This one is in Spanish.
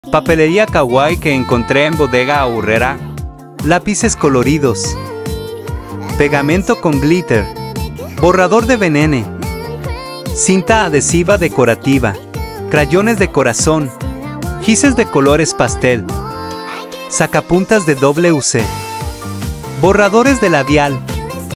Papelería kawaii que encontré en Bodega Aurrera. Lápices coloridos. Pegamento con glitter. Borrador de venene. Cinta adhesiva decorativa. Crayones de corazón. Gises de colores pastel. Sacapuntas de WC. Borradores de labial.